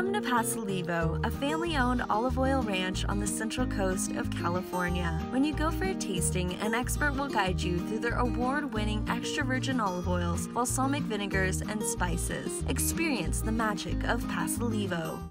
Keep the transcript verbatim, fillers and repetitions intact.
Come to Pasolivo, a family-owned olive oil ranch on the central coast of California. When you go for a tasting, an expert will guide you through their award-winning extra virgin olive oils, balsamic vinegars, and spices. Experience the magic of Pasolivo.